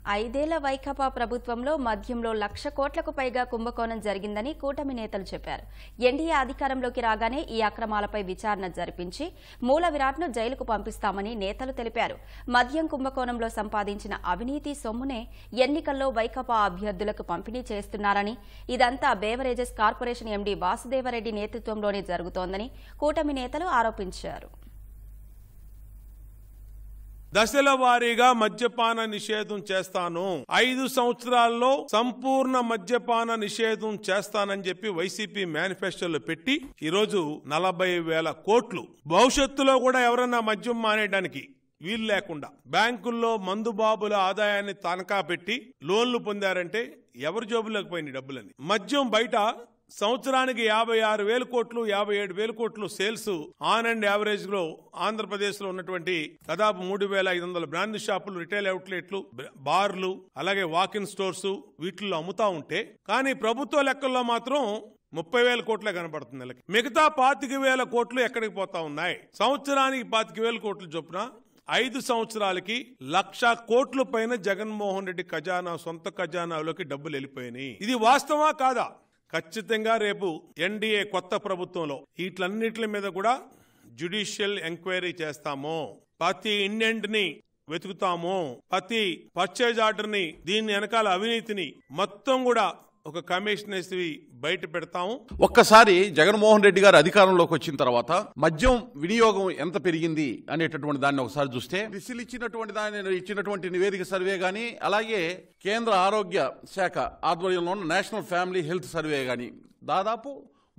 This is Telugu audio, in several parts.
ఐదేళ్ల వైకాపా ప్రభుత్వంలో మద్యంలో 1,00,000 కోట్లకు పైగా కుంభకోణం జరిగిందని కూటమి నేతలు చెప్పారు. ఎన్డీఏ అధికారంలోకి రాగానే ఈ అక్రమాలపై విచారణ జరిపించి మూల విరాట్ను జైలుకు పంపిస్తామని నేతలు తెలిపారు. మద్యం కుంభకోణంలో సంపాదించిన అవినీతి సొమ్మునే ఎన్నికల్లో వైకాపా అభ్యర్థులకు పంపిణీ చేస్తున్నారని, ఇదంతా బేవరేజెస్ కార్పొరేషన్ ఎండీ వాసుదేవరెడ్డి నేతృత్వంలోనే జరుగుతోందని కూటమి నేతలు ఆరోపించారు. దశల వారీగా మద్యపాన నిషేధం చేస్తాను, 5 సంవత్సరాల్లో సంపూర్ణ మద్యపాన నిషేధం చేస్తానని చెప్పి వైసీపీ మేనిఫెస్టోలో పెట్టి ఈరోజు 40,000 కోట్లు భవిష్యత్తులో కూడా ఎవరన్నా మద్యం మానేయడానికి వీలు లేకుండా బ్యాంకుల్లో మందుబాబుల ఆదాయాన్ని తనఖా పెట్టి లోన్లు పొందారంటే ఎవరి జోబులోకి పోయిన డబ్బులని. మద్యం బయట సంవత్సరానికి 56,000 కోట్లు 57,000 కోట్లు సేల్స్ ఆన్ అండ్ యావరేజ్ లో ఆంధ్రప్రదేశ్ లో ఉన్నటువంటి దాదాపు 3,500 బ్రాండ్ షాపులు, రిటైల్ అవుట్లెట్లు, బార్లు, అలాగే వాకిన్ స్టోర్స్ వీటిల్లో అమ్ముతా ఉంటే, కానీ ప్రభుత్వ లెక్కల్లో మాత్రం 30,000 కోట్లే కనబడుతుంది నెలకి. మిగతా 25,000 కోట్లు ఎక్కడికి పోతా ఉన్నాయి? సంవత్సరానికి 25,000 కోట్లు చొప్పున 5 సంవత్సరాలకి 1,00,000 కోట్ల పైన జగన్మోహన్ రెడ్డి ఖజానా, సొంత ఖజానాలోకి డబ్బులు వెళ్ళిపోయినాయి. ఇది వాస్తవా కాదా? ఖచ్చితంగా రేపు ఎన్డీఏ కొత్త ప్రభుత్వంలో వీటన్నిటి మీద కూడా జ్యుడిషియల్ ఎంక్వైరీ చేస్తాము. ప్రతి ఇండెంట్ ని వెతుకుతాము, ప్రతి పర్చేజ్ ఆర్డర్ ని, దీని వెనకాల అవినీతిని మొత్తం కూడా ఒక కమిషన్ వేసి బయట పెడతాము. ఒక్కసారి జగన్మోహన్ రెడ్డి గారు అధికారంలోకి వచ్చిన తర్వాత మద్యం వినియోగం ఎంత పెరిగింది అనేటటువంటి దాన్ని ఒకసారి చూస్తే, దిశలు ఇచ్చినటువంటి నివేదిక సర్వే గాని, అలాగే కేంద్ర ఆరోగ్య శాఖ ఆధ్వర్యంలో ఉన్న నేషనల్ ఫ్యామిలీ హెల్త్ సర్వే గాని దాదాపు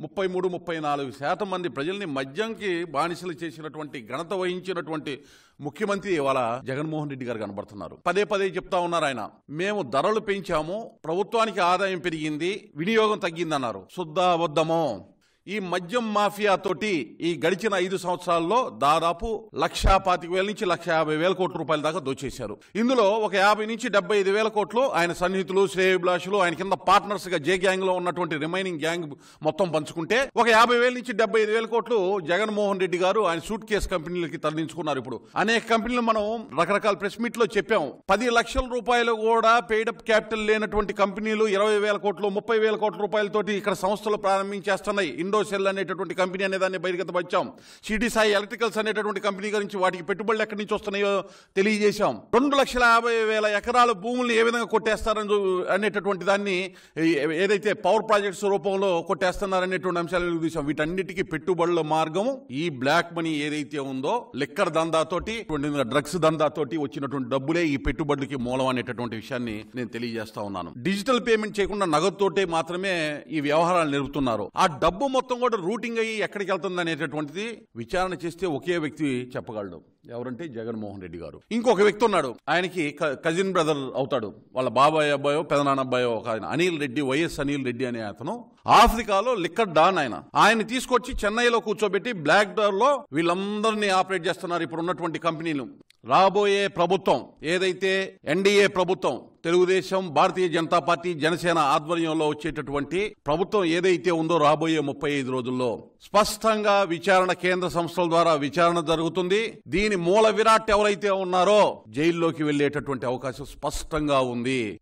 33-34% మంది ప్రజల్ని మద్యంకి బానిసలు చేసినటువంటి ఘనత వహించినటువంటి ముఖ్యమంత్రి ఇవాళ జగన్మోహన్ రెడ్డి గారు కనబడుతున్నారు. పదే పదే చెప్తా ఉన్నారు ఆయన, మేము ధరలు పెంచాము, ప్రభుత్వానికి ఆదాయం పెరిగింది, వినియోగం తగ్గిందన్నారు. శుద్ధ అబద్ధమో. ఈ మద్యం మాఫియా తోటి ఈ గడిచిన 5 సంవత్సరాల్లో దాదాపు 1,25,000 నుంచి 1,50,000 కోట్ల రూపాయల దాకా దోచేశారు. ఇందులో ఒక 50 నుంచి 75,000 కోట్లు ఆయన సన్నిహితులు, శ్రేయోభిలాషులు, ఆయన కింద పార్ట్నర్స్ గా జే గ్యాంగ్ లో ఉన్నటువంటి రిమైనింగ్ గ్యాంగ్ మొత్తం పంచుకుంటే ఒక 50,000 నుంచి 75,000 కోట్లు జగన్మోహన్ రెడ్డి గారు ఆయన సూట్ కేసు కంపెనీలకి తరలించుకున్నారు. ఇప్పుడు అనేక కంపెనీలు మనం రకరకాల ప్రెస్ మీట్ లో చెప్పాం. 10 లక్షల రూపాయలు కూడా పెయిడప్ క్యాపిటల్ లేనటువంటి కంపెనీలు 20,000 కోట్లు 30,000 కోట్ల రూపాయలతోటి ఇక్కడ సంస్థలు ప్రారంభించేస్తున్నాయి. సెల్ అనేటటువంటి కంపెనీ అనేదాన్ని బయటకెత్తవచ్చాం. సిటీ సాయి ఎలక్ట్రికల్స్ అనేటటువంటి కంపెనీ గురించి వాటికి పెట్టుబడులు ఎక్కడి నుంచి వస్తున్నాయో తెలియజేశాం. 2,50,000 ఎకరాల భూముల్ని ఏ విధంగా కొట్టేస్తారని అనేటటువంటి దాన్ని, ఏదైతే పవర్ ప్రాజెక్ట్స్ రూపంలో కొట్టేస్తున్నారనేటువంటి అంశాలు చూసాం. వీటన్నిటికీ పెట్టుబడుల మార్గం ఈ బ్లాక్ మనీ ఏదైతే ఉందో, లిక్కర్ దందాతోటి, డ్రగ్స్ దందాతోటి వచ్చినటువంటి డబ్బులే ఈ పెట్టుబడులకి మూలం అనేటటువంటి విషయాన్ని నేను తెలియజేస్తా ఉన్నాను. డిజిటల్ పేమెంట్ చేయకుండా నగదుతోటే మాత్రమే ఈ వ్యవహారాలు నిర్వహిస్తున్నారు. ఆ డబ్బు మొత్తం కూడా రూటింగ్ అయ్యి ఎక్కడికి వెళ్తుంది అనేటటువంటిది విచారణ చేస్తే ఒకే వ్యక్తి చెప్పగలడు. ఎవరంటే జగన్మోహన్ రెడ్డి గారు. ఇంకొక వ్యక్తి ఉన్నాడు, ఆయనకి కజిన్ బ్రదర్ అవుతాడు, వాళ్ళ బాబాయ్ అబ్బాయో పెదనాన్న అబ్బాయో ఒక ఆయన, అనిల్ రెడ్డి, వైఎస్ అనిల్ రెడ్డి అనే అతను ఆఫ్రికాలో లిక్కర్ డాన్. ఆయన తీసుకొచ్చి చెన్నైలో కూర్చోబెట్టి బ్లాక్ డోర్ లో వీళ్ళందరినీ ఆపరేట్ చేస్తున్నారు ఇప్పుడు ఉన్నటువంటి కంపెనీలు. రాబోయే ప్రభుత్వం ఏదైతే ఎన్డీఏ ప్రభుత్వం, తెలుగుదేశం, భారతీయ జనతా పార్టీ, జనసేన ఆధ్వర్యంలో వచ్చేటటువంటి ప్రభుత్వం ఏదైతే ఉందో, రాబోయే 35 రోజుల్లో స్పష్టంగా విచారణ కేంద్ర సంస్థల ద్వారా విచారణ జరుగుతుంది. దీని మూల విరాట్ ఎవరైతే ఉన్నారో జైల్లోకి వెళ్లేటటువంటి అవకాశం స్పష్టంగా ఉంది.